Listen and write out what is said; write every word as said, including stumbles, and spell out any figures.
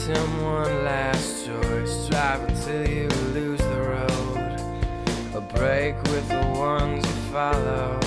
him one last choice. Drive until you lose the road, a break with the ones you follow.